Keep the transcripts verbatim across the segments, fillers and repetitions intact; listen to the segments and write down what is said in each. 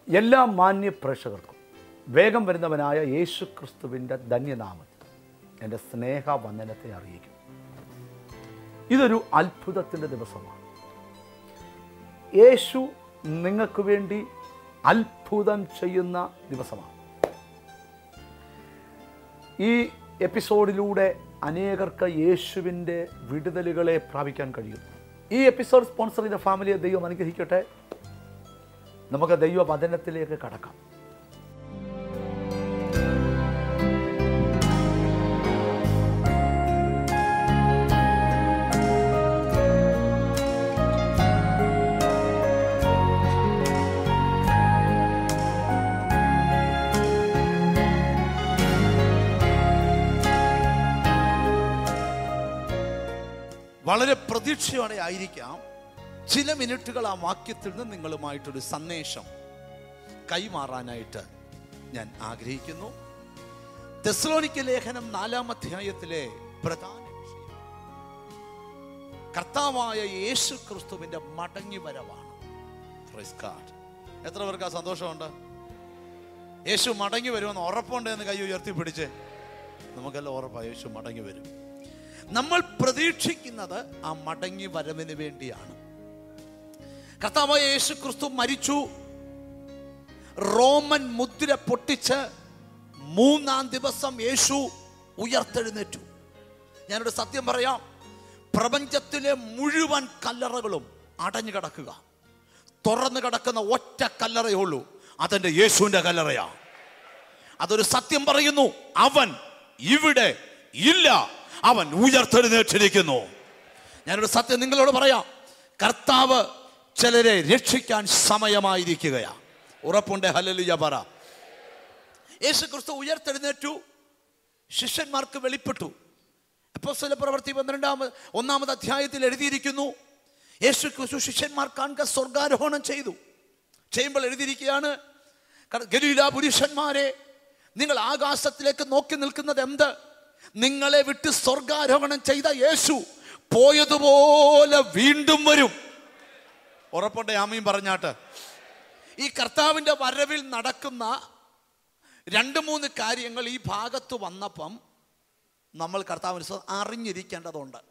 എല്ലാ മാന്യ പ്രേക്ഷകർക്കും വേഗം വരുന്നവനായ യേശു ക്രിസ്തുവിൻ്റെ ധന്യനാമത്തിൽ എൻ്റെ സ്നേഹവന്ദനത്തെ അറിയിക്കും. ഇതൊരു അത്ഭുതത്തിൻ്റെ ദിവസമാണ്. യേശു നിങ്ങൾക്ക് വേണ്ടി അത്ഭുതം ചെയ്യുന്ന ദിവസമാണ്. ഈ എപ്പിസോഡിലൂടെ അനേകർക്ക് യേശുവിൻ്റെ വിടുതലുകളെ പ്രാപിക്കാൻ കഴിയും. ഈ എപ്പിസോഡ് സ്പോൺസർ ചെയ്ത ഫാമിലിയെ ദൈവം അനുഗ്രഹിക്കട്ടെ. നമുക്ക് ദൈവവചനത്തിലേക്ക് കടക്കാം. വളരെ പ്രതീക്ഷയോടെ ആയിരിക്കാം ചില മിനിറ്റുകൾ ആ വാക്യത്തിൽ നിന്ന് നിങ്ങളുമായിട്ടൊരു സന്ദേശം കൈമാറാനായിട്ട് ഞാൻ ആഗ്രഹിക്കുന്നു. തെസ്സലോനിക്ക ലേഖനം നാലാം അധ്യായത്തിലെ പ്രധാന വിഷയം കർത്താവായ യേശു ക്രിസ്തുവിന്റെ മടങ്ങി വരവാണ്. Praise God. എത്ര പേർക്ക് ആ സന്തോഷമുണ്ട്? യേശു മടങ്ങി വരുമെന്ന് ഉറപ്പുണ്ട് എന്ന് കൈ ഉയർത്തി പിടിച്ച്. നമുക്കെല്ലാം ഉറപ്പാണ് യേശു മടങ്ങി വരും. നമ്മൾ പ്രതീക്ഷിക്കുന്നത് ആ മടങ്ങി വരവിന് വേണ്ടിയാണ്. കർത്താവായ യേശു ക്രിസ്തു മരിച്ചു, റോമൻ മുദ്ര പൊട്ടിച്ച് മൂന്നാം ദിവസം യേശു ഉയർത്തെഴുന്നേറ്റു. ഞാനൊരു സത്യം പറയാം, പ്രപഞ്ചത്തിലെ മുഴുവൻ കല്ലറകളും അടഞ്ഞു കിടക്കുക, തുറന്നു കിടക്കുന്ന ഒറ്റ കല്ലറയേ ഉള്ളൂ, അതെന്റെ യേശുവിന്റെ കല്ലറയാ. അതൊരു സത്യം പറയുന്നു, അവൻ ഇവിടെ ഇല്ല, അവൻ ഉയർത്തെഴുന്നേറ്റിരിക്കുന്നു. ഞാനൊരു സത്യം നിങ്ങളോട് പറയാം, കർത്താവ് ചിലരെ രക്ഷിക്കാൻ സമയമായിരിക്കുകയാ. ഉറപ്പുണ്ട്? ഹല്ലേലൂയ പറ. യേശു ക്രിസ്തു ഉയർത്തെഴുന്നേറ്റു, ശിഷ്യന്മാർക്ക് വെളിപ്പെട്ടു. അപ്പോസ്തല പ്രവൃത്തി പന്ത്രണ്ടാമത് ഒന്നാമത് അധ്യായത്തിൽ എഴുതിയിരിക്കുന്നു, യേശു ക്രിസ്തു ശിഷ്യന്മാർ കാണുക സ്വർഗാരോഹണം ചെയ്തു. ചെയ്യുമ്പോൾ എഴുതിയിരിക്കുകയാണ്, ഗലീല പുരുഷന്മാരെ, നിങ്ങൾ ആകാശത്തിലേക്ക് നോക്കി നിൽക്കുന്നത് എന്ത്? നിങ്ങളെ വിട്ട് സ്വർഗാരോഹണം ചെയ്ത യേശു പോയതുപോലെ വീണ്ടും വരും. ഉറപ്പുണ്ട്? ആമീൻ പറഞ്ഞാട്ട്. ഈ കർത്താവിൻ്റെ വരവിൽ നടക്കുന്ന രണ്ട് മൂന്ന് കാര്യങ്ങൾ ഈ ഭാഗത്ത് വന്നപ്പം നമ്മൾ കർത്താവിന് അറിഞ്ഞിരിക്കേണ്ടതുണ്ട്.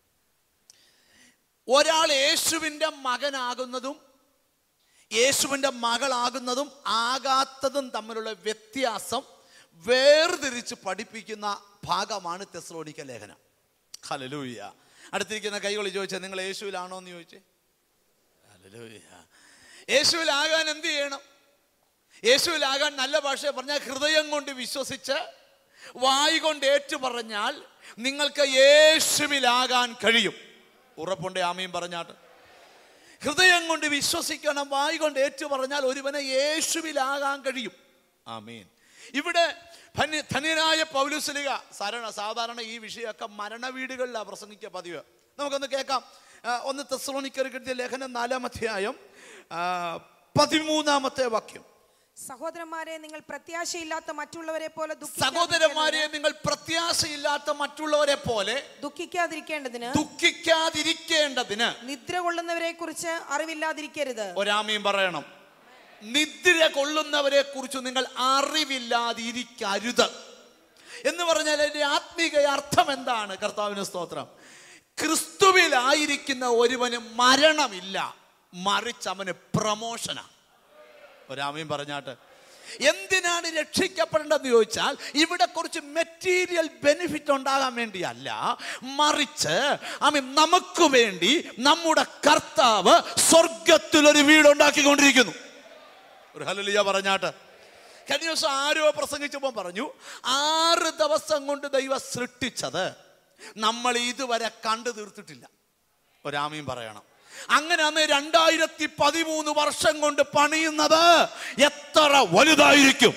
ഒരാൾ യേശുവിൻ്റെ മകനാകുന്നതും യേശുവിൻ്റെ മകളാകുന്നതും ആകാത്തതും തമ്മിലുള്ള വ്യത്യാസം വേർതിരിച്ച് പഠിപ്പിക്കുന്ന ഭാഗമാണ് തെസ്സലോനിക്ക ലേഖനം. ഹല്ലേലൂയ. അടുത്തിരിക്കുന്ന കൈകൾ ചോദിച്ചാൽ നിങ്ങൾ യേശുവിലാണോ എന്ന് ചോദിച്ചേ. ഹല്ലേലൂയ. യേശുവിലാകാൻ എന്ത് ചെയ്യണം? യേശുവിലാകാൻ നല്ല ഭാഷ പറഞ്ഞാൽ ഹൃദയം കൊണ്ട് വിശ്വസിച്ച് വായ് കൊണ്ട് ഏറ്റു പറഞ്ഞാൽ നിങ്ങൾക്ക് യേശുവിലാകാൻ കഴിയും. ഉറപ്പുണ്ട്? ആമീൻ പറഞ്ഞാട്ട്. ഹൃദയം കൊണ്ട് വിശ്വസിക്കണം, വായ് കൊണ്ട് ഏറ്റു പറഞ്ഞാൽ ഒരുവനെ യേശുവിലാകാൻ കഴിയും. ആമീൻ. ഇവിടെ ധന്യനായ പൗലോസ്ലീഹ സാധാരണ സാധാരണ ഈ വിഷയമൊക്കെ മരണവീടുകളിലാണ് പ്രസംഗിക്കുക പതിവ്. നമുക്കൊന്ന് കേൾക്കാം. ഒന്ന് തെസ്സലോനിക്കർക്ക് എഴുതിയ ലേഖനം നാലാം അധ്യായം പതിമൂന്നാമത്തെ വാക്യം. സഹോദരന്മാരെ, നിങ്ങൾ പ്രത്യാശയില്ലാത്ത മറ്റുള്ളവരെ പോലെ സഹോദരന്മാരെ നിങ്ങൾ പ്രത്യാശയില്ലാത്ത മറ്റുള്ളവരെ പോലെ ദുഃഖിക്കാതിരിക്കേണ്ടതിന് ദുഃഖിക്കാതിരിക്കേണ്ടതിന് നിദ്ര കൊള്ളുന്നവരെ കുറിച്ച് അറിവില്ലാതിരിക്കരുത്. ഒരാമീൻ പറയണം. നിദ്ര കൊള്ളുന്നവരെ കുറിച്ച് നിങ്ങൾ അറിവില്ലാതിരിക്കരുത് എന്ന് പറഞ്ഞാൽ അതിന്റെ ആത്മീക അർത്ഥം എന്താണ്? കർത്താവിന് സ്തോത്രം. ക്രിസ്തുവിലായിരിക്കുന്ന ഒരുവന് മരണമില്ല, മറിച്ച് അവന് പ്രമോഷനാണ്. ഒരാമീൻ പറഞ്ഞാട്ട്. എന്തിനാണ് രക്ഷിക്കപ്പെടേണ്ടതെന്ന് ചോദിച്ചാൽ ഇവിടെ കുറച്ച് മെറ്റീരിയൽ ബെനിഫിറ്റ് ഉണ്ടാകാൻ വേണ്ടിയല്ല, മറിച്ച് ആമീൻ നമുക്ക് വേണ്ടി നമ്മുടെ കർത്താവ് സ്വർഗത്തിലൊരു വീടുണ്ടാക്കിക്കൊണ്ടിരിക്കുന്നു. ഒരു ഹല്ലേലൂയ പറഞ്ഞാട്ട്. കഴിഞ്ഞ ദിവസം ആരോ പ്രസംഗിച്ചപ്പോൾ പറഞ്ഞു, ആറ് ദിവസം കൊണ്ട് ദൈവം സൃഷ്ടിച്ചത് നമ്മൾ ഇതുവരെ കണ്ടു തീർത്തിട്ടില്ല. ഒരാമീൻ പറയണം. അങ്ങനെ അന്ന് രണ്ടായിരത്തി പതിമൂന്ന് വർഷം കൊണ്ട് പണിയുന്നത് എത്ര വലുതായിരിക്കും.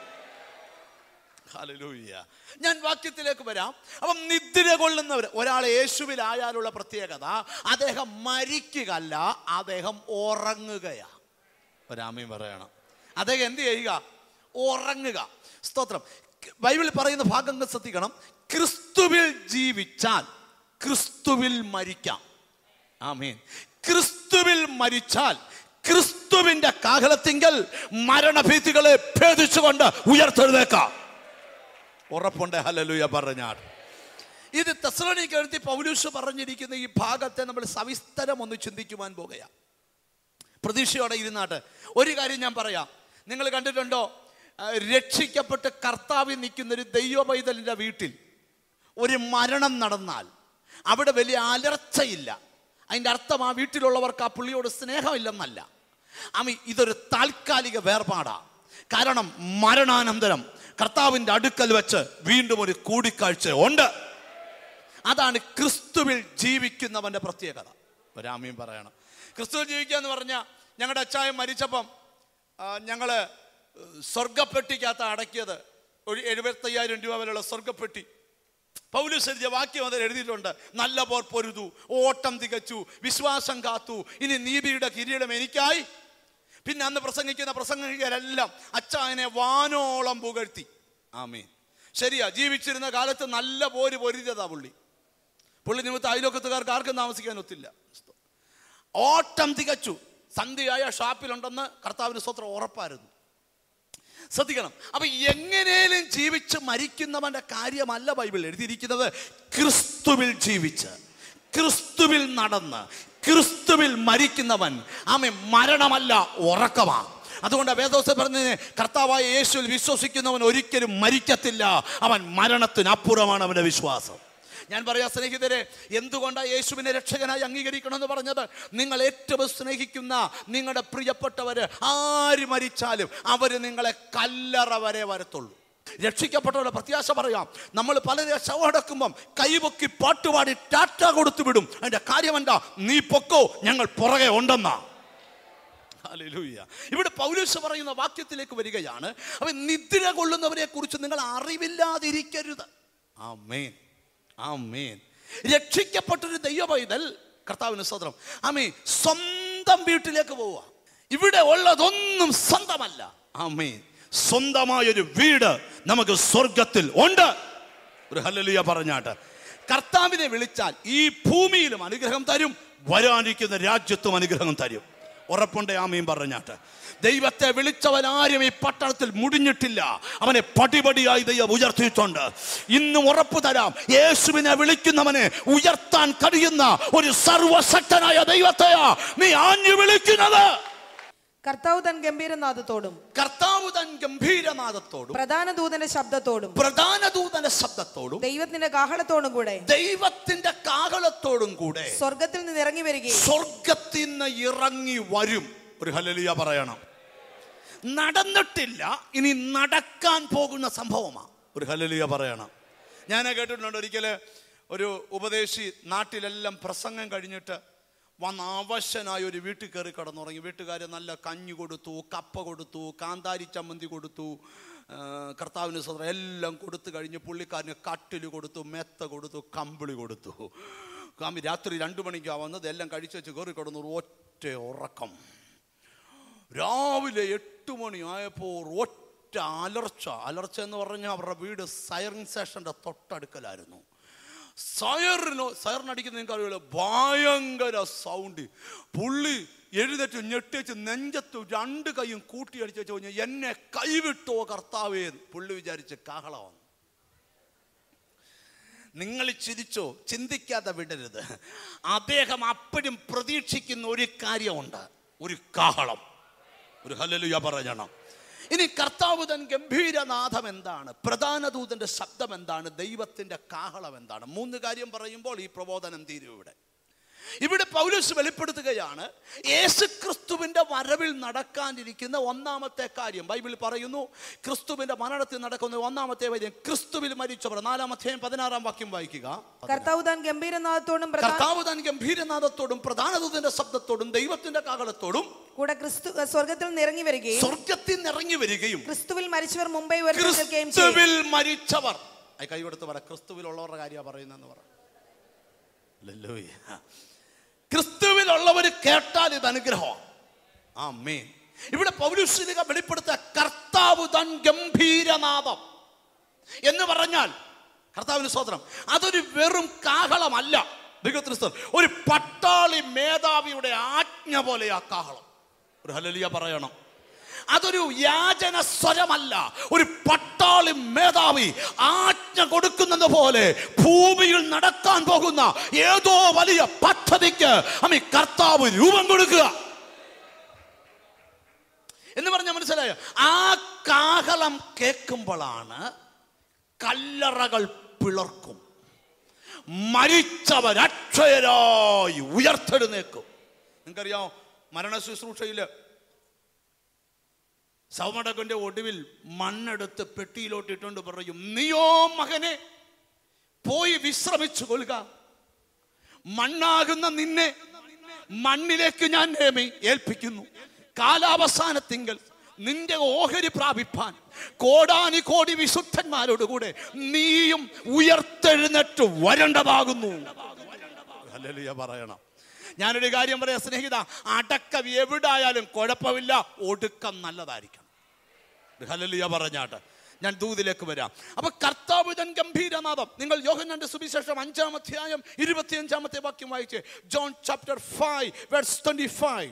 ഹല്ലേലൂയ. ഞാൻ വാക്യത്തിലേക്ക് വരാം. അപ്പം നിദ്ര കൊള്ളുന്നവർ, ഒരാൾ യേശുവിലായാലുള്ള പ്രത്യേകത അദ്ദേഹം മരിക്കുകയല്ല, അദ്ദേഹം ഉറങ്ങുകയാ. ഒരാമീൻ പറയണം. അദ്ദേഹം എന്ത് ചെയ്യുക? ഉറങ്ങുക. സ്തോത്രം. ബൈബിളിൽ പറയുന്ന ഭാഗങ്ങൾ ശ്രദ്ധിക്കണം. ക്രിസ്തുവിൽ ജീവിച്ചാൽ ക്രിസ്തുവിൽ മരിക്കാം. ആമേൻ. ക്രിസ്തുവിൽ മരിച്ചാൽ ക്രിസ്തു ക്രിസ്തുവിന്റെ കാഹളത്തിങ്കൽ മരണഭീതികളെ ഭേദിച്ചുകൊണ്ട് ഉയർത്തെഴുന്നേക്കാം. ഉറപ്പുണ്ട്. ഹല്ലേലൂയ പറഞ്ഞാൽ ഇത് തെസ്സലോനിക്കർക്ക് പൗലോസ് പറഞ്ഞിരിക്കുന്ന ഈ ഭാഗത്തെ നമ്മൾ സവിസ്തരം ഒന്ന് ചിന്തിക്കുവാൻ പോകുകയാണ്. പ്രതീക്ഷയോടെ ഇരുന്നാട്ട് ഒരു കാര്യം ഞാൻ പറയാം. നിങ്ങൾ കണ്ടിട്ടുണ്ടോ, രക്ഷിക്കപ്പെട്ട് കർത്താവിൽ നിൽക്കുന്ന ഒരു ദൈവ പൈതലിൻ്റെ വീട്ടിൽ ഒരു മരണം നടന്നാൽ അവിടെ വലിയ അലർച്ചയില്ല. അതിൻ്റെ അർത്ഥം ആ വീട്ടിലുള്ളവർക്ക് ആ പുള്ളിയോട് സ്നേഹമില്ലെന്നല്ല. അമ്മ ഇതൊരു താൽക്കാലിക വേർപാടാണ്. കാരണം മരണാനന്തരം കർത്താവിൻ്റെ അടുക്കൽ വെച്ച് വീണ്ടും ഒരു കൂടിക്കാഴ്ച ഉണ്ട്. അതാണ് ക്രിസ്തുവിൽ ജീവിക്കുന്നവൻ്റെ പ്രത്യേകത. ഒരാമയും പറയണം. ക്രിസ്തുവിൽ ജീവിക്കുക എന്ന് പറഞ്ഞാൽ, ഞങ്ങളുടെ അച്ചായൻ മരിച്ചപ്പം ഞങ്ങൾ സ്വർഗപ്പെട്ടിക്കകത്ത് അടക്കിയത് ഒരു എഴുപത്തയ്യായിരം രൂപ വിലയുള്ള സ്വർഗപ്പെട്ടി. പൗലോസ് എഴുതിയ വാക്യം അതിൽ എഴുതിയിട്ടുണ്ട്. നല്ല പോർ പൊരുതു, ഓട്ടം തികച്ചു, വിശ്വാസം കാത്തു, ഇനി നീതിയുടെ കിരീടം എനിക്കായി. പിന്നെ അന്ന് പ്രസംഗിക്കുന്ന പ്രസംഗികരെല്ലാം അച്ചായനെ വാനോളം പുകഴ്ത്തി. ആമേൻ. ശരിയാ, ജീവിച്ചിരുന്ന കാലത്ത് നല്ല പോര് പൊരുതിയതാ പുള്ളി. പുള്ളി നിമിത്തം അയലോക്കത്തുകാർക്ക് ആർക്കും താമസിക്കാൻ ഒത്തില്ല. ഓട്ടം തികച്ചു. സന്ധ്യയായ ഷാപ്പിലുണ്ടെന്ന് കർത്താവിന് സ്വത്രം ഉറപ്പായിരുന്നു. ശ്രദ്ധിക്കണം. അപ്പൊ എങ്ങനെയും ജീവിച്ച് മരിക്കുന്നവന്റെ കാര്യമല്ല ബൈബിൾ എഴുതിയിരിക്കുന്നത്. ക്രിസ്തുവിൽ ജീവിച്ച്, ക്രിസ്തുവിൽ നടന്ന്, ക്രിസ്തുവിൽ മരിക്കുന്നവൻ ആമേ മരണമല്ല ഉറക്കമാണ്. അതുകൊണ്ട് വേദോസ്തം പറഞ്ഞത്, കർത്താവായ യേശുവിൽ വിശ്വസിക്കുന്നവൻ ഒരിക്കലും മരിക്കത്തില്ല, അവൻ മരണത്തിനപ്പുറമാണ് അവന്റെ വിശ്വാസം. ഞാൻ പറയാം സ്നേഹിതരെ, എന്തുകൊണ്ടാണ് യേശുവിനെ രക്ഷകനായി അംഗീകരിക്കണമെന്ന് പറഞ്ഞത്? നിങ്ങൾ ഏറ്റവും സ്നേഹിക്കുന്ന നിങ്ങളുടെ പ്രിയപ്പെട്ടവര് ആര് മരിച്ചാലും അവര് നിങ്ങളെ കല്ലറ വരെ വരത്തുള്ളൂ. രക്ഷിക്കപ്പെട്ടവരുടെ പ്രത്യാശ പറയാം. നമ്മൾ പലരെ ശവടക്കുമ്പം കൈപൊക്കി പാട്ടുപാടി ടാറ്റ കൊടുത്തു വിടും. അതിന്റെ കാര്യം എന്താ? നീ പൊക്കോ, ഞങ്ങൾ പുറകെ ഉണ്ടെന്നാ. ഹല്ലേലൂയ. ഇവിടെ പൗലോസ് പറയുന്ന വാക്യത്തിലേക്ക് വരികയാണ്. അവൻ നിദ്ര കൊള്ളുന്നവരെ കുറിച്ച് നിങ്ങൾ അറിവില്ലാതിരിക്കരുത്. ആമേൻ, ആമേൻ. രക്ഷിക്കപ്പെട്ടൊരു ദൈവ പൈതൽ, കർത്താവിന് സ്തോത്രം, ആമേൻ, സ്വന്തം വീട്ടിലേക്ക് പോവുക. ഇവിടെ ഉള്ളതൊന്നും സ്വന്തമല്ല. ആമേൻ. സ്വന്തമായൊരു വീട് നമുക്ക് സ്വർഗത്തിൽ ഉണ്ട്. ഒരു ഹല്ലേലൂയ പറഞ്ഞാട്ട്. കർത്താവിനെ വിളിച്ചാൽ ഈ ഭൂമിയിലും അനുഗ്രഹം തരും, വരാനിരിക്കുന്ന രാജ്യത്തും അനുഗ്രഹം തരും. ഉറപ്പുണ്ട്. ആമീൻ പറഞ്ഞാട്ട്. ദൈവത്തെ വിളിച്ചവനാരും ഈ പട്ടണത്തിൽ മുടിഞ്ഞിട്ടില്ല. അവനെ പടിപടിയായി ദൈവം ഉയർത്തിയിട്ടുണ്ട്. ഇന്നും ഉറപ്പു തരാം, യേശുവിനെ വിളിക്കുന്നവനെ ഉയർത്താൻ കഴിയുന്ന ഒരു സർവശക്തനായ ദൈവത്തെയാ നീ ആഞ്ഞു വിളിക്കുന്നത്. കർത്താവ് തൻ ഗംഭീരനാദത്തോടും കർത്താവ് തൻ ഗംഭീരനാദത്തോടും പ്രധാന ദൂതന്റെ ശബ്ദത്തോടും പ്രധാന ദൂതന്റെ ശബ്ദത്തോടും ദൈവത്തിന്റെ കാഹളത്തോടും കൂടെ ദൈവത്തിന്റെ കാഹളത്തോടും കൂടെ സ്വർഗത്തിൽ നിന്ന് ഇറങ്ങി വരികയും സ്വർഗത്തിൽ നിന്ന് ഇറങ്ങി വരും. ഒരു ഹല്ലേലൂയ പറയണം. നടന്നിട്ടില്ല, ഇനി നടക്കാൻ പോകുന്ന സംഭവമാണ്. ഒരു ഹല്ലേലൂയ പറയണം. ഞാൻ കേട്ടിട്ടുണ്ട്, ഒരിക്കല് ഒരു ഉപദേശി നാട്ടിലെല്ലാം പ്രസംഗം കഴിഞ്ഞിട്ട് വന്ന് അവശനായ ഒരു വീട്ടിൽ കയറി കിടന്നുറങ്ങി. വീട്ടുകാർ നല്ല കഞ്ഞി കൊടുത്തു, കപ്പ കൊടുത്തു, കാന്താരി ചമ്മന്തി കൊടുത്തു, കർത്താവിന് സ്വന്തം എല്ലാം കൊടുത്തു കഴിഞ്ഞ് പുള്ളിക്കാരന് കട്ടിൽ കൊടുത്തു, മെത്ത കൊടുത്തു, കമ്പിളി കൊടുത്തു. കാമ്പി രാത്രി രണ്ടു മണിക്കാണ് വന്നത്. എല്ലാം കഴിച്ചു വെച്ച് കയറി കിടന്നു. ഒറ്റ ഉറക്കം. രാവിലെ എട്ട് മണി ആയപ്പോൾ ഒറ്റ അലർച്ച. അലർച്ച എന്ന് പറഞ്ഞാൽ അവരുടെ വീട് സൈറൻ സ്റ്റേഷൻ്റെ തൊട്ടടുക്കലായിരുന്നു. സയറിനോ സയറിനടിക്കുന്ന നിങ്ങൾക്ക് അറിയില്ല, ഭയങ്കര സൗണ്ട്. പുള്ളി എഴുന്നേറ്റ് ഞെട്ടിച്ച് നെഞ്ചത്ത് രണ്ട് കൈയും കൂട്ടിയടിച്ച് വെച്ച് കഴിഞ്ഞാൽ എന്നെ കൈവിട്ടോ കർത്താവേ. പുള്ളി വിചാരിച്ച് കാഹളമാണ്. നിങ്ങൾ ചിരിച്ചോ, ചിന്തിക്കാതെ വിടരുത്. അദ്ദേഹം അപ്പോഴും പ്രതീക്ഷിക്കുന്ന ഒരു കാര്യമുണ്ട്, ഒരു കാഹളം. ഒരു ഹല്ലേലൂയ പറയണം. ഇനി കർത്താവ് തൻ ഗംഭീരനാഥം എന്താണ്? പ്രധാന ദൂതന്റെ ശബ്ദം എന്താണ്? ദൈവത്തിന്റെ കാഹളം എന്താണ്? മൂന്ന് കാര്യം പറയുമ്പോൾ ഈ പ്രബോധനം തീരും. ഇവിടെ ഇവിടെ പൗലോസ് വെളിപ്പെടുത്തുകയാണ് യേശുക്രിസ്തുവിന്റെ വരവിൽ നടക്കാനിരിക്കുന്ന ഒന്നാമത്തെ കാര്യം. ബൈബിൾ പറയുന്നു, ക്രിസ്തുവിന്റെ മരണത്തിൽ നടക്കുന്ന ഒന്നാമത്തെ കാര്യം ക്രിസ്തുവിൽ മരിച്ചവർ. നാലാമത്തെ പതിനാറാം വാക്യം വായിക്കുക. കർത്താവ് താൻ ഗംഭീരനാദത്തോടും കർത്താവ് താൻ ഗംഭീരനാദത്തോടും പ്രധാന ദൂതന്റെ ശബ്ദത്തോടും ദൈവത്തിന്റെ കാഹളത്തോടും കൂടെ ക്രിസ്തു സ്വർഗത്തിൽ നിന്ന് ഇറങ്ങി വരികയും സ്വർഗത്തിൽ നിന്ന് ഇറങ്ങി വരികയും ക്രിസ്തുവിൽ മരിച്ചവർ മുമ്പേ ക്രിസ്തുവിൽ മരിച്ചവർ. കൈ കൊടുത്ത് പറ, ക്രിസ്തുവിലുള്ളവരുടെ കാര്യമാണ് പറയുന്നതെന്ന് പറ. ക്രിസ്തുവിലുള്ളവർ കേട്ടാൽ ഇത് അനുഗ്രഹം. ആമേൻ. ഇവിടെ പൗലോസ് വെളിപ്പെടുത്ത കർത്താവ് തൻ ഗംഭീരനാദം എന്ന് പറഞ്ഞാൽ, കർത്താവിന് സ്തോത്രം, അതൊരു വെറും കാഹളമല്ല. ഒരു പട്ടാളി മേധാവിയുടെ ആജ്ഞ പോലെ ആ കാഹളം. ഒരു ഹല്ലേലൂയ പറയണം. അതൊരു യാചന സ്വരമല്ല, ഒരു പട്ടാളി മേധാവി ആജ്ഞ കൊടുക്കുന്നത് പോലെ ഭൂമിയിൽ നടക്കാൻ പോകുന്ന ഏതോ വലിയ പദ്ധതിക്ക് അമ്മ കർത്താവ് രൂപം കൊടുക്കുക എന്ന് പറഞ്ഞ മനസ്സിലായോ? ആ കാഹളം കേൾക്കുമ്പോഴാണ് കല്ലറകൾ പിളർക്കും, മരിച്ചവർ അക്ഷയരായി ഉയർത്തെഴുന്നേക്കും. നിങ്ങൾക്കറിയാമോ, മരണ ശുശ്രൂഷയില് സൗമടകന്റെ ഒടുവിൽ മണ്ണെടുത്ത് പെട്ടിയിലോട്ട് ഇട്ടുകൊണ്ട് പറയും, നീയോ മകനെ പോയി വിശ്രമിച്ചു കൊള്ളുക, മണ്ണാകുന്ന നിന്നെ മണ്ണിലേക്ക് ഞാൻ ഏൽപ്പിക്കുന്നു. കാലാവസാനത്തിങ്കൽ നിന്റെ ഓഹരി പ്രാപിപ്പാൻ കോടാനി കോടി വിശുദ്ധന്മാരോടുകൂടെ നീയും ഉയർത്തെഴുന്നേറ്റ് വരേണ്ടതാകുന്നു. ഹല്ലേലൂയ പറയണം. ഞാനൊരു കാര്യം പറയാം സ്നേഹിത, അടക്കം എവിടായാലും കുഴപ്പമില്ല, ഒടുക്കം നല്ലതായിരിക്കണം. ഹല്ലേലൂയ പറഞ്ഞാട്ട് ഞാൻ ദൂതിലേക്ക് വരാം. അപ്പൊ കർത്താവ് തൻ ഗംഭീരനാദം. നിങ്ങൾ യോഹന്നാന്റെ സുവിശേഷം അഞ്ചാം അധ്യായം ഇരുപത്തിയഞ്ചാമത്തെ വാക്യം വായിച്ചേ. John chapter five verse twenty five.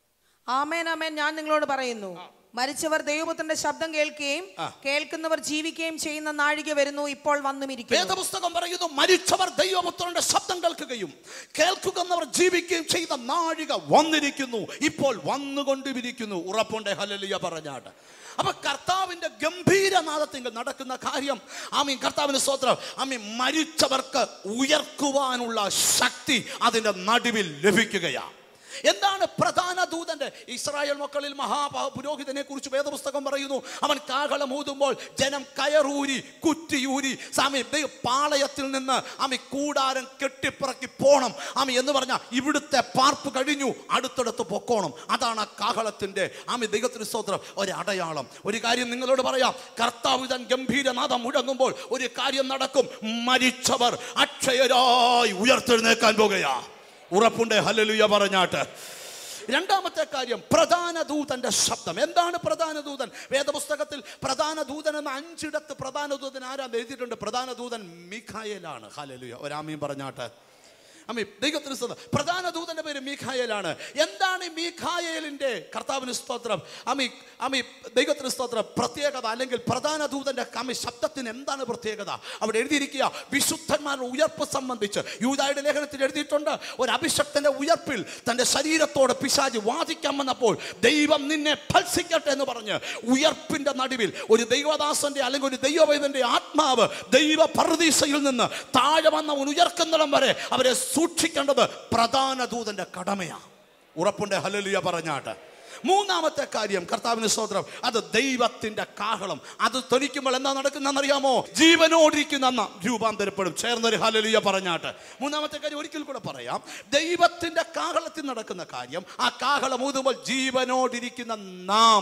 ആമേൻ ആമേൻ ഞാൻ നിങ്ങളോട് പറയുന്നു, മരിച്ചവർ ദൈവപുത്രന്റെ ശബ്ദം കേൾക്കുകയും കേൾക്കുന്നവർ ജീവിക്കുകയും ചെയ്യുന്ന നാഴിക വരുന്നു, ഇപ്പോൾ വന്നുമിരിക്കുന്നു. വേദപുസ്തകം പറയുന്നു, മരിച്ചവർ ദൈവപുത്രന്റെ ശബ്ദം കേൾക്കുകയും കേൾക്കുന്നവർ ജീവിക്കുകയും ചെയ്യുന്ന നാഴിക വന്നിരിക്കുന്നു, ഇപ്പോൾ വന്നുകൊണ്ടിരിക്കുന്നു. ഉറപ്പുണ്ട് ഹല്ലേലൂയ പറഞ്ഞാട്ട്. അപ്പൊ കർത്താവിന്റെ ഗംഭീരനാദത്തിൽ നടക്കുന്ന കാര്യം, ആമീൻ, കർത്താവിന്റെ സ്തോത്രം, ആമീൻ, മരിച്ചവർക്ക് ഉയർക്കുവാനുള്ള ശക്തി അതിന്റെ നടുവിൽ ലഭിക്കുകയാണ്. എന്താണ് പ്രധാന ദൂതന്റെ? ഇസ്രായേൽ മക്കളിൽ മഹാപുരോഹിതനെ കുറിച്ച് വേദപുസ്തകം പറയുന്നു, അവൻ കാഹളം ഊതുമ്പോൾ ജനം കയറൂരി കുറ്റിയൂരി സാമി പാളയത്തിൽ നിന്ന് ആമി കൂടാരം കെട്ടിപ്പിറക്കി പോണം ആമി എന്ന് പറഞ്ഞാൽ ഇവിടുത്തെ പാർപ്പ് കഴിഞ്ഞു, അടുത്തടുത്ത് പൊക്കോണം. അതാണ് ആ കാഹളത്തിന്റെ ആമി ദൈവത്തിന് സ്തോത്രം ഒരു അടയാളം. ഒരു കാര്യം നിങ്ങളോട് പറയാം, കർത്താവ് തൻ ഗംഭീരനാദം മുഴങ്ങുമ്പോൾ ഒരു കാര്യം നടക്കും, മരിച്ചവർ അക്ഷയരായി ഉയർത്തെഴുന്നേക്കാൻ പോകുകയാ. ഉറപ്പുണ്ട് ഹല്ലേലൂയ പറഞ്ഞാട്ട്. രണ്ടാമത്തെ കാര്യം, പ്രധാന ദൂതന്റെ ശബ്ദം. എന്താണ് പ്രധാന ദൂതൻ? വേദപുസ്തകത്തിൽ പ്രധാന ദൂതൻ എന്ന അഞ്ചിടത്ത് പ്രധാന ദൂതൻ ആരാന്ന് എഴുതിയിട്ടുണ്ട്. പ്രധാന ദൂതൻ മീഖായേലാണ്. ഹല്ലേലൂയ, ഒരാമീൻ പറഞ്ഞാട്ട്. അമ്മി ദൈവത്തിന് സ്തോത്രം. പ്രധാന ദൂതന്റെ പേര് മീഖായേലാണ്. എന്താണ് ഈ മീഖായേലിന്റെ കർത്താവിന് സ്തോത്രം അമ്മി അമ്മി ദൈവത്തിന് സ്തോത്രം പ്രത്യേകത, അല്ലെങ്കിൽ പ്രധാന ദൂതന്റെ അമ്മി ശബ്ദത്തിന് എന്താണ് പ്രത്യേകത? അവിടെ എഴുതിയിരിക്കുക, വിശുദ്ധന്മാരുടെ ഉയർപ്പ് സംബന്ധിച്ച് യൂദായുടെ ലേഖനത്തിൽ എഴുതിയിട്ടുണ്ട്. ഒരു അഭിഷക്തന്റെ ഉയർപ്പിൽ തന്റെ ശരീരത്തോട് പിശാച് വാദിക്കാൻ വന്നപ്പോൾ ദൈവം നിന്നെ ഭത്സിക്കട്ടെ എന്ന് പറഞ്ഞ് ഉയർപ്പിന്റെ നടുവിൽ ഒരു ദൈവദാസന്റെ അല്ലെങ്കിൽ ഒരു ദൈവവൈദ്യന്റെ ആത്മാവ് ദൈവ പറുദീസയിൽ നിന്ന് താഴെ വന്നവൻ ഉയർക്കുന്നിടം വരെ അവരെ സൂക്ഷിക്കേണ്ടത് പ്രധാന ദൂതന്റെ കടമയാണ്. ഉറപ്പുണ്ട് ഹല്ലേലൂയ പറഞ്ഞാട്ട്. മൂന്നാമത്തെ കാര്യം, കർത്താവിന് സ്തോത്രം, അത് ദൈവത്തിന്റെ കാഹളം. അത് തൊലിക്കുമ്പോൾ എന്താ നടക്കുന്നറിയാമോ? ജീവനോടിരിക്കുന്ന രൂപാന്തരപ്പെടും. ചേർന്നൊരു ഹല്ലേലൂയ പറഞ്ഞാട്ട്. മൂന്നാമത്തെ കാര്യം ഒരിക്കൽ കൂടെ പറയാം, ദൈവത്തിന്റെ കാഹളത്തിൽ നടക്കുന്ന കാര്യം, ആ കാഹളം ഊതുമ്പോൾ ജീവനോടിരിക്കുന്ന നാം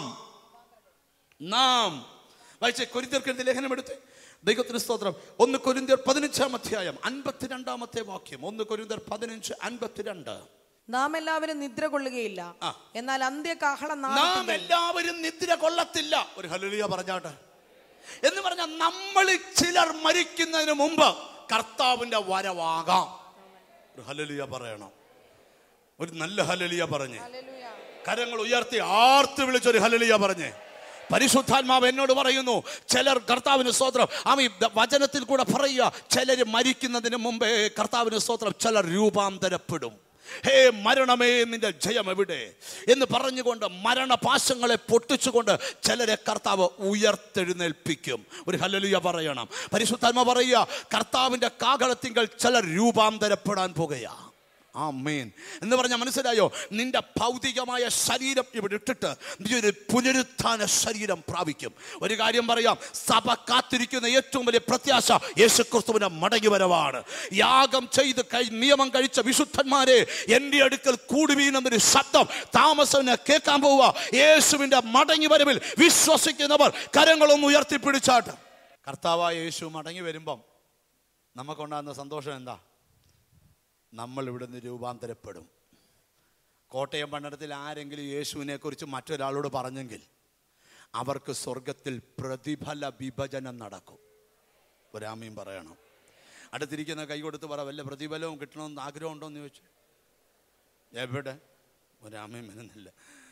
നാം വായിച്ചേ. കൊരിന്ത്യർക്ക് എഴുതിയ ലേഖനം എടുത്ത് ദൈവത്തിന് സ്തോത്രം. ഒന്ന് കൊരിന്ത്യർ പതിനഞ്ചാം അധ്യായം അൻപത്തിരണ്ടാമത്തെ വാക്യം. ഒന്ന് കൊരിന്ത്യർ പതിനഞ്ച് അൻപത്തിരണ്ട്. നാം എല്ലാവരും നിദ്ര കൊള്ളുകയില്ല, എന്നാൽ അന്ത്യകാഹളം നാം എല്ലാവരും നിദ്ര കൊള്ളത്തില്ല. ഒരു ഹല്ലേലൂയ പറഞ്ഞാട്ടെ. എന്ന് പറഞ്ഞാൽ നമ്മളിൽ ചിലർ മരിക്കുന്നതിന് മുമ്പ് കർത്താവിന്റെ വരവാകാം. ഒരു ഹല്ലേലൂയ പറയണം. ഒരു നല്ല ഹല്ലേലൂയ പറഞ്ഞേ. കരങ്ങൾ ഉയർത്തി ആർത്ത് വിളിച്ചൊരു ഹല്ലേലൂയ പറഞ്ഞേ. പരിശുദ്ധാത്മാവ് എന്നോട് പറയുന്നു, ചിലർ കർത്താവിന് സ്തോത്രം ആമി വചനത്തിൽ കൂടെ പറയുക, ചിലർ മരിക്കുന്നതിന് മുമ്പേ കർത്താവിന് സ്തോത്രം ചിലർ രൂപാന്തരപ്പെടും. ഹേ മരണമേ, നിന്റെ ജയം എവിടെ എന്ന് പറഞ്ഞുകൊണ്ട് മരണപാശങ്ങളെ പൊട്ടിച്ചുകൊണ്ട് ചിലരെ കർത്താവ് ഉയർത്തെഴുന്നേൽപ്പിക്കും. ഒരു ഹല്ലേലൂയ പറയണം. പരിശുദ്ധാത്മാവ് പറയുക, കർത്താവിന്റെ കാഹളത്തിങ്കൽ ചിലർ രൂപാന്തരപ്പെടാൻ പോകുകയാ. ആമേൻ എന്ന് പറഞ്ഞാൽ മനസ്സിലായോ? നിന്റെ ഭൗതികമായ ശരീരം ഇവിടെ ഇട്ടിട്ട് നീ ഒരു പുനരുത്ഥാന ശരീരം പ്രാപിക്കും. ഒരു കാര്യം പറയാം, സഭ കാത്തിരിക്കുന്ന ഏറ്റവും വലിയ പ്രത്യാശ യേശുക്രിസ്തുവിന്റെ മടങ്ങി വരവാണ്. യാഗം ചെയ്ത് നിയമം കഴിച്ച വിശുദ്ധന്മാരെ, എൻ്റെ അടുക്കൽ കൂടുവീണെന്നൊരു ശബ്ദം താമസം കേൾക്കാൻ പോവുക. യേശുവിന്റെ മടങ്ങി വരവിൽ വിശ്വസിക്കുന്നവർ കരങ്ങളൊന്ന് ഉയർത്തിപ്പിടിച്ചാട്ട്. കർത്താവായ യേശു മടങ്ങി വരുമ്പം നമുക്കുണ്ടാകുന്ന സന്തോഷം എന്താ? നമ്മൾ ഇവിടുന്ന് രൂപാന്തരപ്പെടും. കോട്ടയം പണ്ടത്തിൽ ആരെങ്കിലും യേശുവിനെ കുറിച്ച് മറ്റൊരാളോട് പറഞ്ഞെങ്കിൽ അവർക്ക് സ്വർഗത്തിൽ പ്രതിഫല വിഭജനം നടക്കും. ഒരാമീൻ പറയണം. അടുത്തിരിക്കുന്ന കൈ കൊടുത്ത് പറ, വല്ല പ്രതിഫലവും കിട്ടണമെന്ന് ആഗ്രഹം ഉണ്ടോയെന്ന് ചോദിച്ചു. എവിടെ? ഒരാമീൻ വരുന്നില്ല.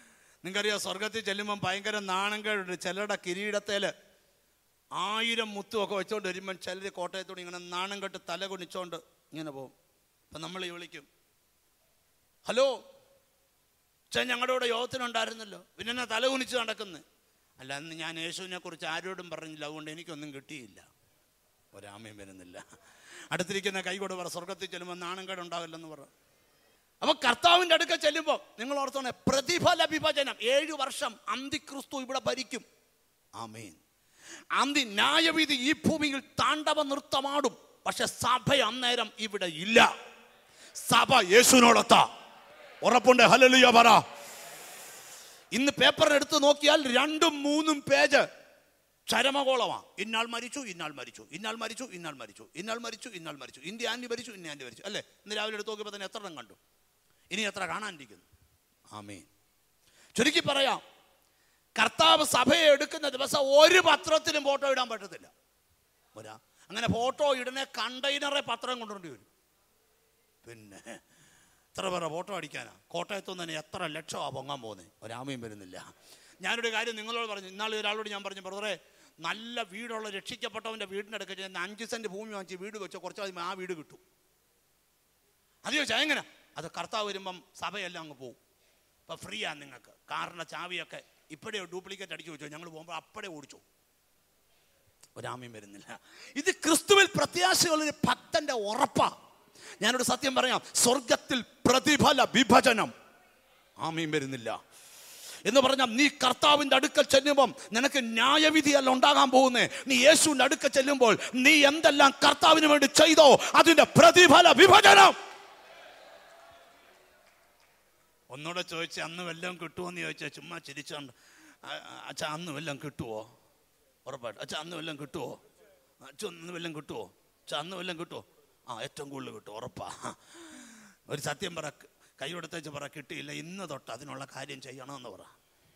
നിങ്ങൾക്കറിയാം, സ്വർഗത്തിൽ ചെല്ലുമ്പം ഭയങ്കര നാണം കേടുണ്ട്. ചിലരുടെ കിരീടത്തേൽ ആയിരം മുത്തുമൊക്കെ വെച്ചോണ്ട് വരുമ്പം ചിലർ കോട്ടയത്തോട് ഇങ്ങനെ നാണം കെട്ട് തല കുനിച്ചോണ്ട് ഇങ്ങനെ പോകും. അപ്പം നമ്മൾ ഈ വിളിക്കും, ഹലോ ചേ, ഞങ്ങളുടെ കൂടെ യോഗത്തിനുണ്ടായിരുന്നല്ലോ, പിന്നെ എന്നാ തല കുനിച്ച് നടക്കുന്നത്? അല്ല, അന്ന് ഞാൻ യേശുവിനെ കുറിച്ച് ആരോടും പറഞ്ഞില്ല, അതുകൊണ്ട് എനിക്കൊന്നും കിട്ടിയില്ല. ഒരാമയും വരുന്നില്ല. അടുത്തിരിക്കുന്ന കൈകൊണ്ട് പറ, സ്വർഗത്തിൽ ചെല്ലുമ്പോൾ നാണം കേടുണ്ടാവില്ലെന്ന് പറ. അപ്പൊ കർത്താവിൻ്റെ അടുക്ക ചെല്ലുമ്പോൾ നിങ്ങൾ ഓർത്തോണെ, പ്രതിഫല വിഭജനം. ഏഴു വർഷം അന്തിക്രിസ്തു ഇവിടെ ഭരിക്കും. ആമേൻ. അന്തി ന്യായവിധി ഈ ഭൂമിയിൽ താണ്ഡവ നൃത്തമാടും. പക്ഷെ സഭ അന്നേരം ഇവിടെ ഇല്ല. സഭ യേശുവിനോടൊത്ത ഉറപ്പുണ്ട്. ഹല്ലേലൂയ പറ. ഇന്ന് പേപ്പർ എടുത്ത് നോക്കിയാൽ രണ്ടും മൂന്നും പേജ് ചരമകോളമാണ്. ഇന്നാൾ മരിച്ചു, ഇന്നാൾ മരിച്ചു, ഇന്നാൾ മരിച്ചു, ഇന്നാൾ മരിച്ചു, ഇന്നാൾ മരിച്ചു, ഇന്നാൾ മരിച്ചു, ഇന്ത്യ ആൻറ്റി മരിച്ചു, ഇന്ത്യ ആൻറ്റി മരിച്ചു, അല്ലേ? ഇന്ന് രാവിലെ എടുത്ത് നോക്കിയപ്പോൾ തന്നെ എത്ര എണ്ണം കണ്ടു? ഇനി എത്ര കാണാനിരിക്കുന്നു? ആമേൻ. ചുരുക്കി പറയാം, കർത്താവ് സഭയെ എടുക്കുന്ന ദിവസം ഒരു പത്രത്തിലും ഫോട്ടോ ഇടാൻ പറ്റത്തില്ല. ഒരാ അങ്ങനെ ഫോട്ടോ ഇടനെ കണ്ടെയ്നറെ പത്രം കൊണ്ടുവരേണ്ടി വരും. പിന്നെ എത്ര പേരെ ഫോട്ടോ അടിക്കാനാ? കോട്ടയത്തുനിന്ന് തന്നെ എത്ര ലക്ഷമാണ് പൊങ്ങാൻ പോകുന്നത്? ഒരാമയും വരുന്നില്ല. ഞാനൊരു കാര്യം നിങ്ങളോട് പറഞ്ഞു. ഇന്നാളെ ഒരാളോട് ഞാൻ പറഞ്ഞു, ബ്രദറെ, നല്ല വീടുള്ള രക്ഷിക്കപ്പെട്ടവൻ്റെ വീടിനടുക്ക ചെന്ന് അഞ്ച് സെൻറ്റ് ഭൂമി വാങ്ങിച്ച് വീട് വെച്ചോ, കുറച്ച് കഴിയുമ്പോൾ ആ വീട് കിട്ടും. അത് ചോദിച്ചാൽ എങ്ങനെ? അത് കർത്താവ് വരുമ്പം സഭയെല്ലാം അങ്ങ് പോകും. ഇപ്പം ഫ്രീ ആണ് നിങ്ങൾക്ക്. കാറിൻ്റെ ചാവിയൊക്കെ ഇപ്പോഴേ ഡ്യൂപ്ലിക്കേറ്റ് അടിച്ചു വെച്ചോ, ഞങ്ങൾ പോകുമ്പോൾ അപ്പോഴേ ഓടിച്ചോ. ഒരാമയും വരുന്നില്ല. ഇത് ക്രിസ്തുവിൽ പ്രത്യാശയുള്ളൊരു ഭക്തന്റെ ഉറപ്പാണ്. ഞാനൊരു സത്യം പറയാം, സ്വർഗത്തിൽ പ്രതിഫല വിഭജനം. ആമയും വരുന്നില്ല എന്ന് പറഞ്ഞാൽ, നീ കർത്താവിൻ്റെ അടുക്കൽ ചെല്ലുമ്പം നിനക്ക് ന്യായവിധിയല്ല ഉണ്ടാകാൻ പോകുന്നേ. നീ യേശുവിൻ്റെ അടുക്കൽ ചെല്ലുമ്പോൾ നീ എന്തെല്ലാം കർത്താവിന് വേണ്ടി ചെയ്തോ അതിന്റെ പ്രതിഫല വിഭജനം. ഒന്നുകൂടെ ചോദിച്ച, അന്ന് വല്ലതും കിട്ടുമോ എന്ന് ചോദിച്ചാൽ ചുമ്മാ ചിരിച്ചോണ്ട്, അച്ഛാ അന്ന് വല്ലതും കിട്ടുമോ? ഉറപ്പായിട്ട്. അച്ഛാ അന്ന് വല്ലതും കിട്ടുമോ? അച്ഛൻ അന്ന് വല്ലതും കിട്ടുമോ? അച്ഛാ അന്ന് വല്ലതും കിട്ടുമോ? ആ, ഏറ്റവും കൂടുതൽ കിട്ടും, ഉറപ്പാ. ഒരു സത്യം പറ, കൈ കൊടുത്തേച്ച് പറ, കിട്ടിയില്ല, ഇന്ന് തൊട്ട് അതിനുള്ള കാര്യം ചെയ്യണമെന്ന് പറ.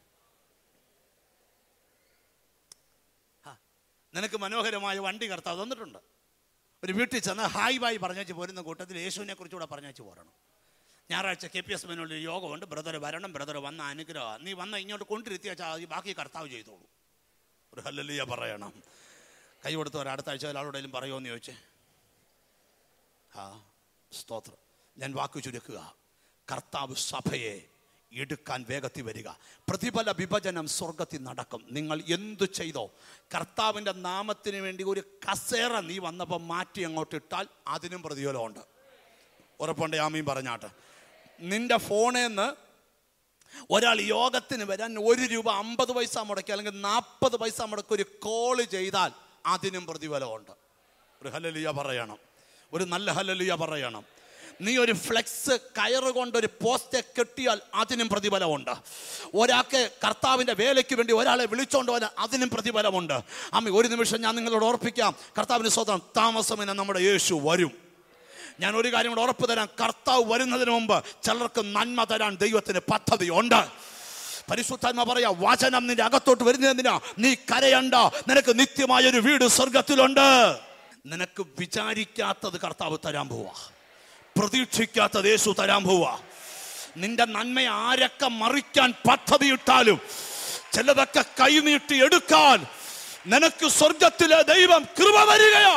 നിനക്ക് മനോഹരമായ വണ്ടി കർത്താവ് തന്നിട്ടുണ്ട്. ഒരു വീട്ടിൽ ചെന്ന് ഹായ് ബായ് പറഞ്ഞേച്ച് പോരുന്ന കൂട്ടത്തിൽ യേശുവിനെ കുറിച്ചുകൂടെ പറഞ്ഞേച്ച് പോരണം. ഞായറാഴ്ച കെ പി എസ് മേനോട് യോഗമുണ്ട്, ബ്രദർ വരണം, ബ്രദർ വന്ന അനുഗ്രഹം. നീ വന്ന ഇങ്ങോട്ട് കൊണ്ടിരുത്തി വെച്ചാൽ ബാക്കി കർത്താവ് ചെയ്തോളൂ. ഒരു ഹല്ലേലൂയ പറയണം. കൈ കൊടുത്തവർ അടുത്ത ആഴ്ച ഒരാളോടെങ്കിലും പറയുമോ എന്ന് ചോദിച്ചേ. ആ, സ്തോത്രം. ഞാൻ വാക്കു ചുരുക്കുക, കർത്താവ് സഭയെ എടുക്കാൻ വേഗത്തിൽ വരിക. പ്രതിഫല വിഭജനം സ്വർഗത്തിൽ നടക്കും. നിങ്ങൾ എന്തു ചെയ്തോ, കർത്താവിൻ്റെ നാമത്തിന് വേണ്ടി ഒരു കസേര നീ വന്നപ്പോൾ മാറ്റി അങ്ങോട്ട് ഇട്ടാൽ അതിനും പ്രതിഫലമുണ്ട്. ഉറപ്പുണ്ട്. ആമീൻ പറഞ്ഞാട്ട്. നിന്റെ ഫോണിൽ നിന്ന് ഒരാൾ യോഗത്തിന് വരാൻ ഒരു രൂപ അമ്പത് പൈസ മുടക്കി അല്ലെങ്കിൽ നാൽപ്പത് പൈസ മുടക്കി ഒരു കോള് ചെയ്താൽ അതിനും പ്രതിഫലമുണ്ട്. ഒരു ഹല്ലേലൂയ പറയണം. ഒരു നല്ല ഹല്ലേലൂയ പറയണം. നീ ഒരു ഫ്ലെക്സ് കയറ് കൊണ്ട് ഒരു പോസ്റ്റ് കെട്ടിയാൽ അതിനും പ്രതിഫലമുണ്ട്. ഒരാൾക്ക് കർത്താവിൻ്റെ വേലയ്ക്ക് വേണ്ടി ഒരാളെ വിളിച്ചോണ്ട് പോകാൻ അതിനും പ്രതിഫലമുണ്ട്. അമ്മ, ഒരു നിമിഷം ഞാൻ നിങ്ങളോട് ഓർപ്പിക്കാം, കർത്താവിന് സ്വന്തം താമസമെന്ന് നമ്മുടെ യേശു വരും. ഞാൻ ഒരു കാര്യം കൂടെ ഉറപ്പ് തരാം, കർത്താവ് വരുന്നതിന് മുമ്പ് ചിലർക്ക് നന്മ തരാൻ ദൈവത്തിന് പദ്ധതിയുണ്ട്. പരിശുദ്ധാത്മ പറയാ, വചനം നിന്റെ അകത്തോട്ട് വരുന്നതിനാ, നീ കരയണ്ട, നിനക്ക് നിത്യമായൊരു വീട് സ്വർഗത്തിലുണ്ട്. നിനക്ക് വിചാരിക്കാത്തത് കർത്താവ് തരാൻ പോവാ. പ്രതീക്ഷിക്കാത്തത് യേശു തരാൻ പോവാ. നിന്റെ നന്മയെ ആരൊക്കെ മറിക്കാൻ പദ്ധതിയിട്ടാലും ചിലതൊക്കെ കൈനീട്ടി എടുക്കാൻ നിനക്ക് സ്വർഗത്തിലെ ദൈവം കൃപ തരികയാ.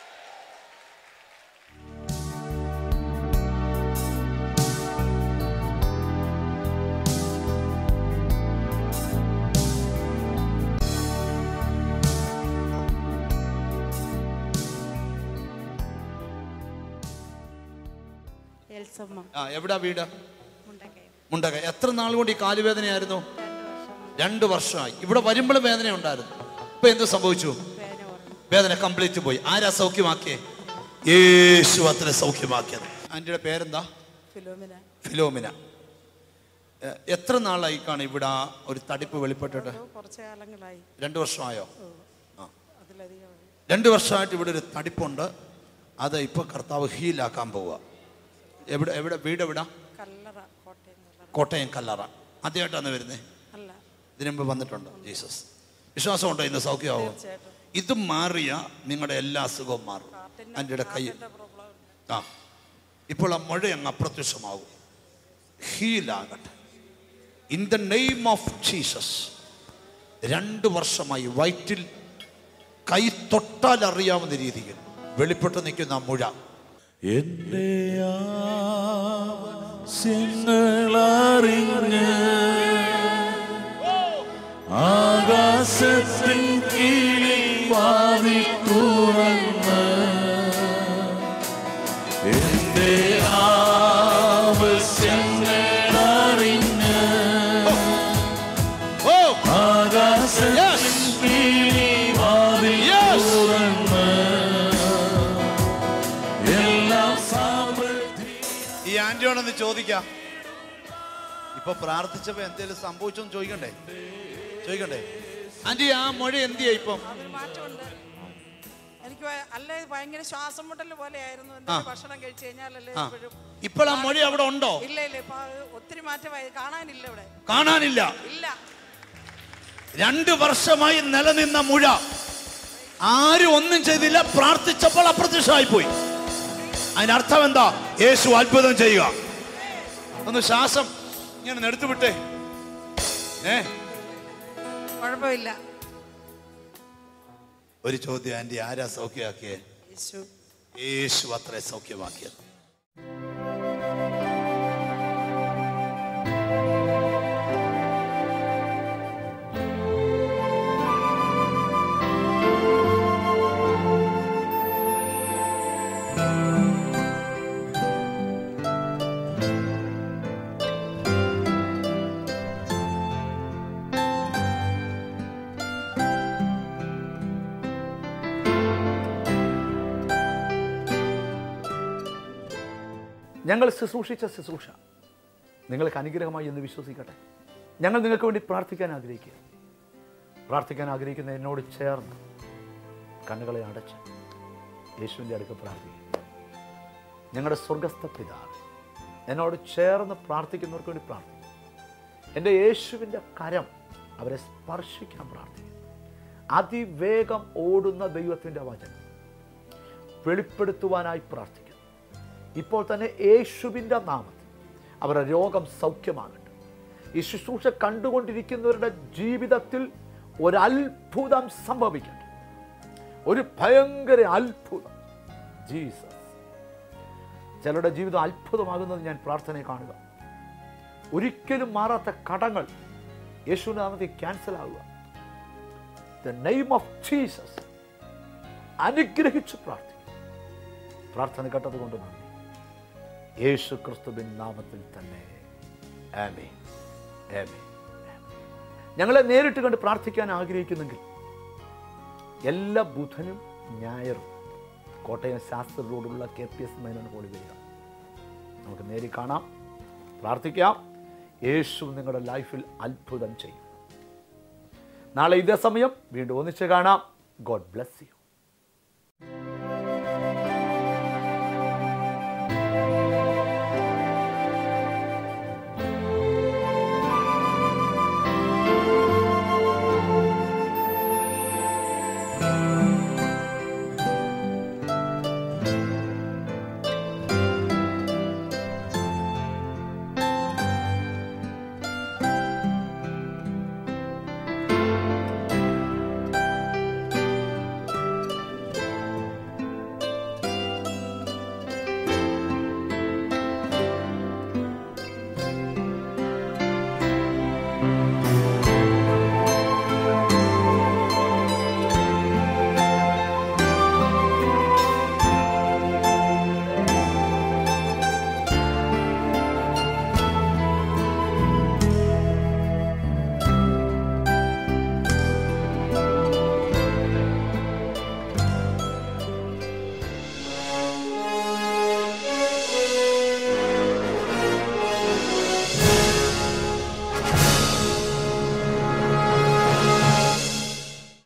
എവിടാ വീട്? മുണ്ടകൈ. എത്ര നാൾ കൊണ്ട് ഈ കാലുവേദനയായിരുന്നു? രണ്ടു വർഷമായി. ഇവിടെ വരുമ്പോഴും വേദന ഉണ്ടായിരുന്നു. ഇപ്പൊ എന്ത് സംഭവിച്ചു? വേദന കംപ്ലീറ്റ് പോയി. ആരാ സൗഖ്യമാക്കിയേ? യേശു അത്ര സൗഖ്യമാക്കിയത്. ആന്റിയുടെ പേരെന്താ? ഫിലോമിന. എത്ര നാളായി കാണും ഇവിടെ ഒരു തടിപ്പ് വെളിപ്പെട്ടിട്ട്? രണ്ടു വർഷമായോ? ആ, രണ്ടു വർഷമായിട്ട് ഇവിടെ ഒരു തടിപ്പുണ്ട്. അത് ഇപ്പൊ കർത്താവ് ഹീലാക്കാൻ പോവുക. എവിടെ എവിടെ വീട് എവിടാ? കോട്ടയം കല്ലറ. ആദ്യമായിട്ടാണ് വരുന്നേ? ഇതിനു മുമ്പ് വന്നിട്ടുണ്ടോ? ജീസസ് വിശ്വാസമുണ്ടോ ഇന്ന് സൗഖ്യമാവും? ഇത് മാറിയ നിങ്ങളുടെ എല്ലാ അസുഖവും മാറും. എൻ്റെ കൈ ആ ഇപ്പോൾ ആ മഴ അങ്ങ് അപ്രത്യക്ഷമാകും. ഹീലാകട്ടെ. In the name of Jesus. രണ്ട് വർഷമായി വയറ്റിൽ കൈ തൊട്ടാൽ അറിയാവുന്ന രീതിയിൽ വെളിപ്പെട്ട് നിൽക്കുന്ന മുഴ. എന്റെ ആവശ്യങ്ങളറിഞ്ഞ് ആകാശത്തിൻ കീഴിൽ വാതിൽ തുറന്ന് എന്റെ ആവശ്യങ്ങളറിഞ്ഞ് ആകാശത്തിൻ കീഴിൽ വാതിൽ തുറന്ന് എല്ലാം സമൃദ്ധി. ഈ ആന്റിയോടൊന്ന് ചോദിക്കാം, ഇപ്പൊ പ്രാർത്ഥിച്ചപ്പോ എന്തെങ്കിലും സംഭവിച്ചോന്ന് ചോദിക്കണ്ടേ ചോദിക്കണ്ടേ ആന്റി, ആ മൊഴ എന്തിയാ ഇപ്പം? അതൊരു മാറ്റമുണ്ട്. എനിക്ക് ഭയ- അല്ലേ ഭയങ്കര ശ്വാസം മുട്ടൽ പോലെയായിരുന്നു. എന്തെങ്കിലും ഭക്ഷണം കഴിച്ചു കഴിഞ്ഞാലല്ലേ ഇപ്പോഴും. ഇപ്പോൾ ആ മൊഴ അവിടെ ഉണ്ടോ? ഇല്ല ഇല്ല, ഇപ്പൊ അത് ഒത്തിരി മാറ്റമായി. കാണാനില്ല ഇവിടെ, കാണാനില്ല. ഇല്ല. രണ്ട് വർഷമായി നിലനിന്ന മുഴ ആരും ഒന്നും ചെയ്തില്ല, പ്രാർത്ഥിച്ചപ്പോൾ അപ്രത്യക്ഷമായി പോയി. അതിനർത്ഥം എന്താ? യേശു അത്ഭുതം ചെയ്യുക. ഒന്ന് ശ്വാസം ഇങ്ങനെ എടുത്തു വിട്ടേ. ഏ കുഴപ്പമില്ല. ഒരു ചോദ്യം ആന്റി, ആരാ സൗഖ്യമാക്കിയേ? യേശു. യേശു അത്രേ സൗഖ്യമാക്കിയത്. ഞങ്ങൾ ശുശ്രൂഷിച്ച ശുശ്രൂഷ നിങ്ങൾക്ക് അനുഗ്രഹമായി എന്ന് വിശ്വസിക്കട്ടെ. ഞങ്ങൾ നിങ്ങൾക്ക് വേണ്ടി പ്രാർത്ഥിക്കാൻ ആഗ്രഹിക്കുക. പ്രാർത്ഥിക്കാൻ ആഗ്രഹിക്കുന്ന എന്നോട് ചേർന്ന് കണ്ണുകളെ അടച്ച് യേശുവിൻ്റെ അടുത്ത് പ്രാർത്ഥിക്കുക. ഞങ്ങളുടെ സ്വർഗസ്ഥ പിതാവ്, എന്നോട് ചേർന്ന് പ്രാർത്ഥിക്കുന്നവർക്ക് വേണ്ടി പ്രാർത്ഥിക്കും. എൻ്റെ യേശുവിൻ്റെ കരം അവരെ സ്പർശിക്കാൻ പ്രാർത്ഥിക്കും. അതിവേഗം ഓടുന്ന ദൈവത്തിൻ്റെ വചനം വെളിപ്പെടുത്തുവാനായി പ്രാർത്ഥിക്കും. ഇപ്പോൾ തന്നെ യേശുവിൻ്റെ നാമത്തിൽ അവരുടെ രോഗം സൗഖ്യമാകട്ടെ. ഈ ശുശ്രൂഷ കണ്ടുകൊണ്ടിരിക്കുന്നവരുടെ ജീവിതത്തിൽ ഒരത്ഭുതം സംഭവിക്കട്ടെ. ഒരു ഭയങ്കര അത്ഭുതം. ജീസസ്, ചിലരുടെ ജീവിതം അത്ഭുതമാകുന്നത് ഞാൻ പ്രാർത്ഥനയെ കാണുക. ഒരിക്കലും മാറാത്ത കടങ്ങൾ യേശുവിൻ്റെ നാമത്തിൽ ക്യാൻസൽ ആവുക. ദ നെയിം ഓഫ് ജീസസ് അനുഗ്രഹിച്ച് പ്രാർത്ഥിക്കും. പ്രാർത്ഥന കേട്ടത് കൊണ്ട് നന്ദി. യേശു ക്രിസ്തുവിൻ നാമത്തിൽ തന്നെ ആമേൻ, ആമേൻ. ഞങ്ങളെ നേരിട്ട് കണ്ട് പ്രാർത്ഥിക്കാൻ ആഗ്രഹിക്കുന്നെങ്കിൽ എല്ലാ ബുധനും ഞായറും കോട്ടയം ശാസ്ത്ര റോഡുള്ള കെ പി എസ് മേനോൻ ഹോളിൽ വരിക. നമുക്ക് നേരിൽ കാണാം, പ്രാർത്ഥിക്കാം. യേശു നിങ്ങളുടെ ലൈഫിൽ അത്ഭുതം ചെയ്യും. നാളെ ഇതേ സമയം വീണ്ടും ഒന്നിച്ച് കാണാം. God bless U.